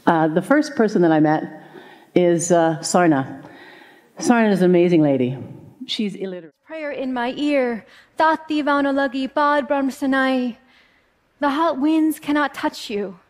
The first person that I met is Sarnai. Sarnai is an amazing lady. She's illiterate. Prayer in my ear, Tati Vaunalagi Pad Brahma Sarnai. The hot winds cannot touch you.